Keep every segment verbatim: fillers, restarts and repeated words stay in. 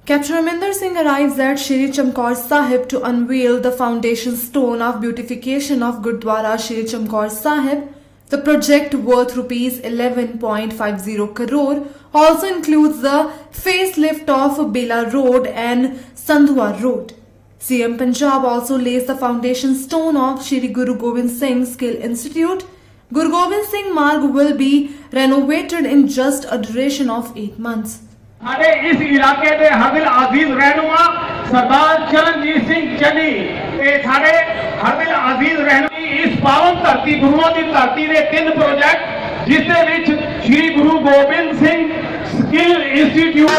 Captain Aminder Singh arrives at Shri Chamkaur Sahib to unveil the foundation stone of beautification of Gurdwara Shri Chamkaur Sahib. The project, worth rupees eleven point five zero crore, also includes the facelift of Bela Road and Sandhwa Road. C M Punjab also lays the foundation stone of Shri Guru Gobind Singh Skill Institute. Guru Gobind Singh Marg will be renovated in just a duration of eight months. साडे इस इलाके दे हरदिल अजीज रहनुमा सरदार चरणजीत सिंह चन्नी ते साडे हरदिल अजीज रहनुमा इस पावन धरती गुरुओं की धरती दे तीन प्रोजेक्ट जिस दे विच श्री गुरु गोबिंद सिंह स्किल इंस्टीट्यूट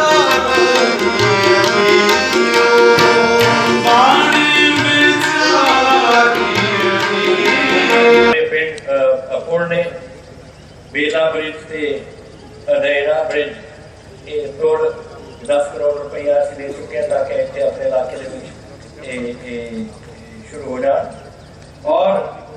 अपूर्णे बेला ब्रिज से अनेरा ब्रिज तोड़ दस करोड़ रुपया अस दे चुके हैं ताकि इतने अपने इलाके शुरू हो जाए और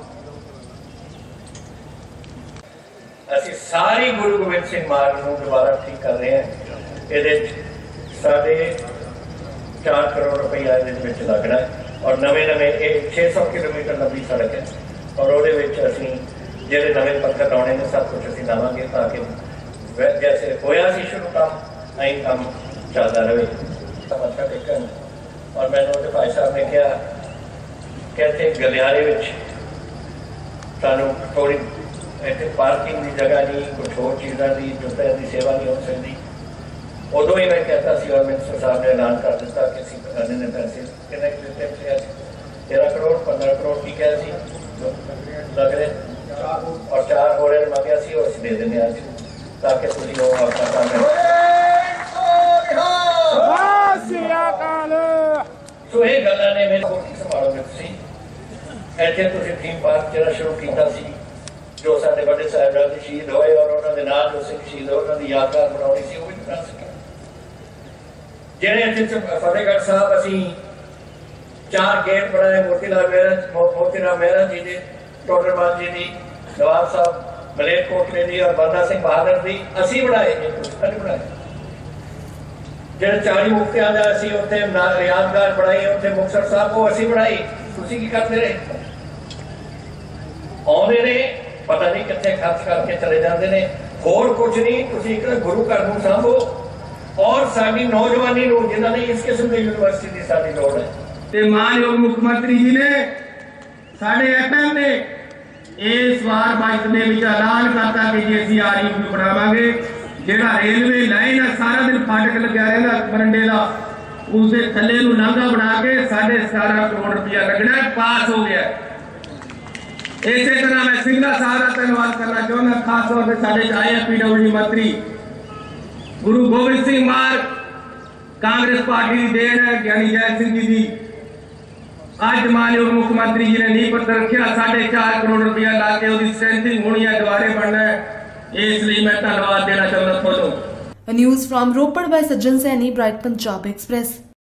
असी सारी गुरु गोबिंद सिंह मार्ग को दोबारा ठीक कर रहे हैं। ये साढ़े चार करोड़ रुपया ये लगना है और नवे नवे छे सौ किलोमीटर लंबी सड़क है और वो असी जो नवे पत्थर लाने ने सब कुछ असी लावे ताकि जैसे होया सी शुरू काम अं काम चलता रहे। मत्था टेकन और मैंने भाई साहब ने कहा कहते गलियारे में सानू थोड़ी इतने पार्किंग की जगह नहीं कुछ होर चीज़ों की जुत्तियों की सेवा नहीं हो सकती। उदों ही मैं कहता सी और मिनिस्टर साहब ने ऐलान कर दिता कि असीं खजाने ने पैसे कितने दिते तेरह करोड़ पंद्रह करोड़ की कहा सी लग रहे और चार हो रहे मंगया सी और असीं दे देने अज ताकि तुसीं वो अपना काम करो। सो ये गल्लां ने मेरे को संभालोगे तुसीं इत्थे तुसीं थीम पार्क जिहड़ा शुरू कीता सी जो साडे बड़े साहिबजादे शहीद होए और उन्हां दे नाल जो सिख शहीद होए उन्हां दी यादगार बनाउणी सी वो भी बना सके। जिहड़े इत्थे फतेहगढ़ साहब असीं चार गेट बनाए मोतीलाल मेहरा मोतीराम मेहरा जी दे टोडर मान जी दी नवाब साहब मलेरकोटले दी और बंदा सिंह बहादुर दी असी बनाए नहीं बनाए जो चाली मुक्तियां दा असी उत्थे यादगार बनाई उत्थे मुक्तसर साहब को असी बनाई तुसीं की करते रहे आउंदे ने पता नहीं कित्थे खर्च करके चले जाते ने होर कुछ नहीं तुसीं इक गुरु घर नूं सांभो और साडी नौजवानी नूं जिन्हां ने इस किस्म दी यूनिवर्सिटी दी साडी लोड़ है ते मानयोग मुख्यमंत्री जी ने साडे एफएम ने इस बार बजट ने ऐलान करता कि जी असीं आरयूपी बनावांगे जिहड़ा रेलवे लाइन है सारा दिन फाटक लग्या रहिंदा बरंडे दा उसके थल्ले नूं लांघा बना के साढ़े सतारह करोड़ रुपया लगना पास हो गया। इसे तरह मैं सिंगला साहब का धन्यवाद करना चाहूँगा खास तौर पर साढ़े आए हैं पीडब्ल्यूडी मंत्री गुरु गोबिंद सिंह मार्ग कांग्रेस पार्टी की देन है ज्ञानी जय सिंह जी की अज मानयोग मुख्यमंत्री जी ने नींह पत्थर रखा साढ़े चार करोड़ रुपया ला के उसकी स्ट्रेंथिंग होनी है दोबारे बनना है इसलिए मैं धन्यवाद देना चाहूँगा। News from Ropar bye Sajjan Saini, bright Punjab express.